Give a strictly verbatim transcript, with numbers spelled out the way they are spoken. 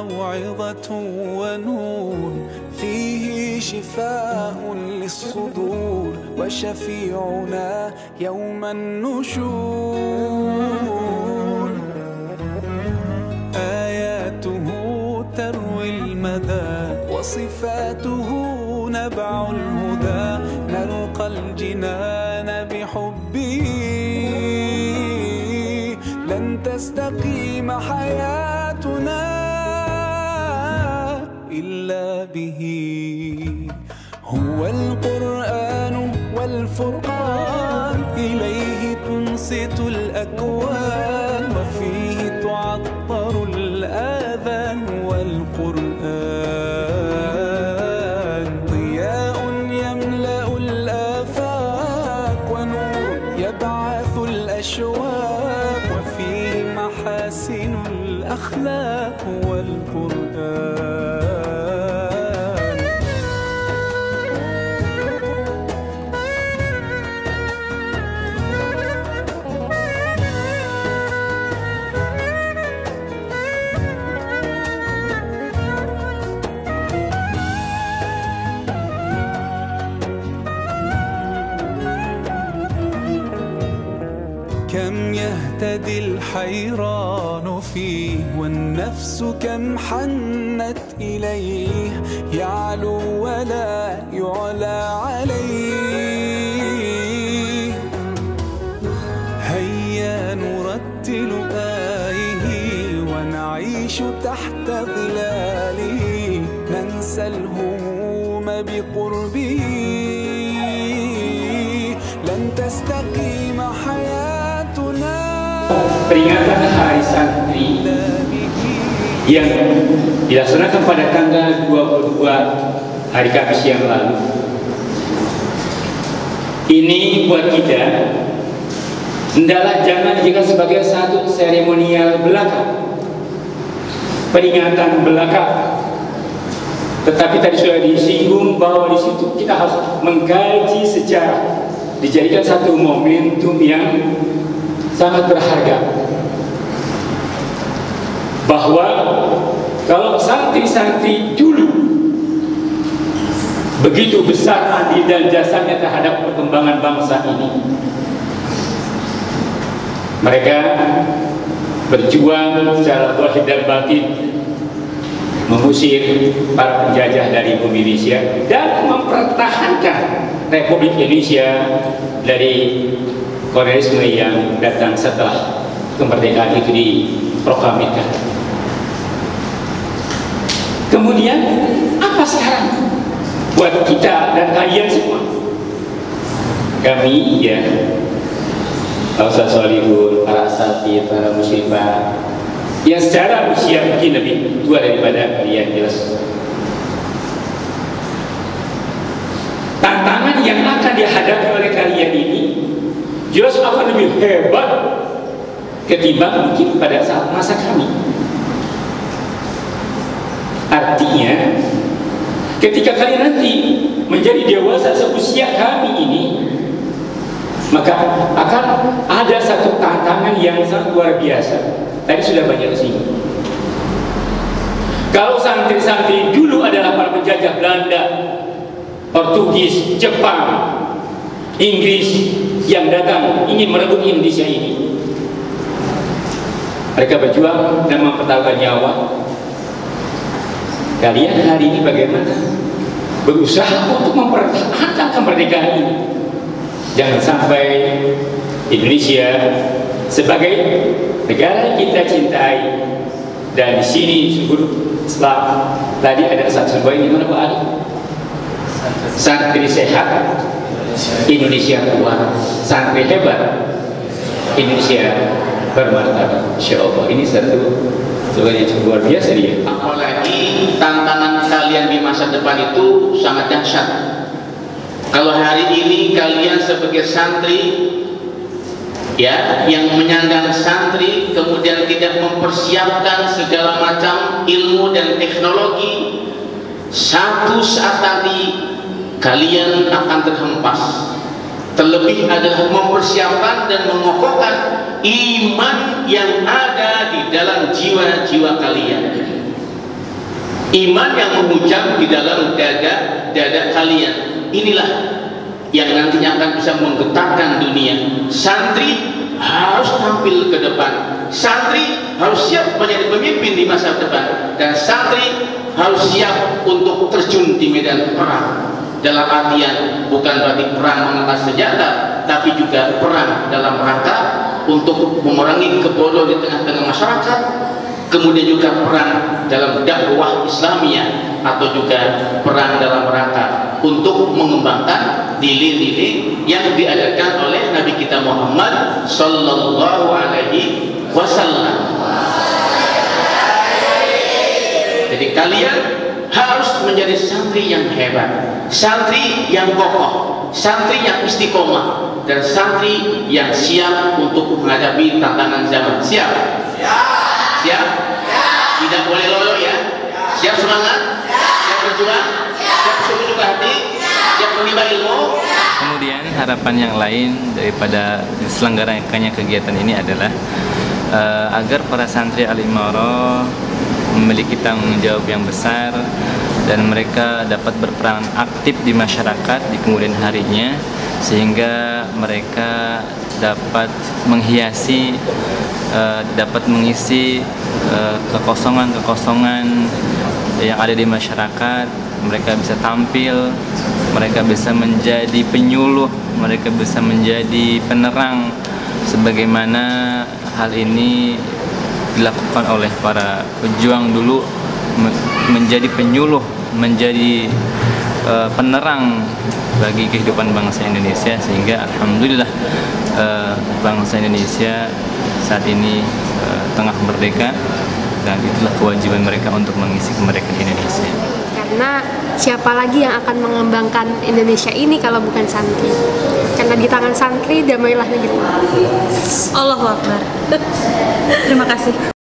موعظة ونور فيه شفاء للصدور وشفيعنا يوم النشور آياته تروي المدى وصفاته نبع الهدى نلقى الجنان بحبه لن تستقيم حياتنا إلا به هو القرآن والفرقان إليه تنصت الأكوان وفيه تعطر الآذان والقرآن ضياء يملأ الآفاق ونور يبعث الأشواق وفيه محاسن الأخلاق والقرآن كم يهتدي الحيران فيه والنفس كم حنت إليه يعلو ولا يعلى عليه هيا نرتل آيه ونعيش تحت ظلاله ننسى الهموم بقربه لن تستقيم حياتنا. Peringatan Hari Santri yang dilaksanakan pada tanggal dua puluh dua hari Kamis yang lalu ini buat kita hendaklah jangan dijadikan sebagai satu seremonial belaka, peringatan belaka, tetapi tadi sudah disinggung bahwa di situ kita harus mengkaji sejarah, dijadikan satu momentum yang sangat berharga, bahwa kalau santri-santri dulu begitu besar andil dan jasanya terhadap perkembangan bangsa ini, mereka berjuang secara zahir dan batin mengusir para penjajah dari bumi Indonesia dan mempertahankan Republik Indonesia dari kolonialisme yang datang setelah kemerdekaan itu diproklamirkan. Kemudian apa sekarang buat kita dan kalian semua? Kami ya, Ustaz Solihun, para asatidz, para muslimah yang secara usia mungkin lebih tua daripada kalian, jelas tantangan yang akan dihadapi oleh kalian ini jelas akan lebih hebat ketimbang mungkin pada saat masa kami. Artinya ketika kalian nanti menjadi dewasa seusia kami ini, maka akan ada satu tantangan yang sangat luar biasa. Tadi sudah banyak disinggung. Kalau santri-santri dulu adalah para penjajah Belanda, Portugis, Jepang, Inggris yang datang ingin merebut Indonesia ini, mereka berjuang dan mempertaruhkan nyawa. Kalian hari ini bagaimana? Berusaha untuk mempertahankan kemerdekaan ini. Jangan sampai Indonesia sebagai negara yang kita cintai, dan di sini setelah tadi ada satu sebuah ini mana Pak Ali? Santri sehat, Indonesia kuat. Santri hebat, Indonesia bermartabat. Insya Allah ini satu sebenarnya cukup luar biasa dia. Apalagi tantangan kalian di masa depan itu sangat dahsyat. Kalau hari ini kalian sebagai santri ya, yang menyandang santri kemudian tidak mempersiapkan segala macam ilmu dan teknologi, satu saat nanti kalian akan terhempas. Terlebih adalah mempersiapkan dan mengokohkan iman yang ada di dalam jiwa-jiwa kalian. iman yang menghujam di dalam dada dada kalian. Inilah yang nantinya akan bisa menggetarkan dunia. Santri harus tampil ke depan, santri harus siap menjadi pemimpin di masa depan, dan santri harus siap untuk terjun di medan perang. Dalam artian bukan berarti perang mengangkat senjata, tapi juga perang dalam rangka untuk memerangi kebodohan di tengah-tengah masyarakat, kemudian juga perang dalam dakwah Islamiyah, atau juga perang dalam rangka untuk mengembangkan nilai-nilai yang diajarkan oleh Nabi kita Muhammad Sallallahu Alaihi Wasallam. Jadi kalian harus menjadi santri yang hebat, santri yang kokoh, santri yang istiqomah, dan santri yang siap untuk menghadapi tantangan zaman. Siap? Siap? Tidak boleh loyo ya. Siap semangat? Siap berjuang? Siap sungguh hati? Siap menimba ilmu? Kemudian harapan yang lain daripada diselenggarakannya kegiatan ini adalah uh, agar para santri Al-Imarah memiliki tanggung jawab yang besar dan mereka dapat berperan aktif di masyarakat di kemudian harinya, sehingga mereka dapat menghiasi, uh, dapat mengisi kekosongan-kekosongan uh, yang ada di masyarakat. Mereka bisa tampil, mereka bisa menjadi penyuluh, mereka bisa menjadi penerang, sebagaimana hal ini dilakukan oleh para pejuang dulu, menjadi penyuluh, menjadi uh, penerang bagi kehidupan bangsa Indonesia, sehingga alhamdulillah uh, bangsa Indonesia saat ini uh, tengah merdeka, dan itulah kewajiban mereka untuk mengisi kemerdekaan Indonesia. Karena siapa lagi yang akan mengembangkan Indonesia ini kalau bukan santri? Karena di tangan santri damailah negeri. Allahu Akbar. Terima kasih.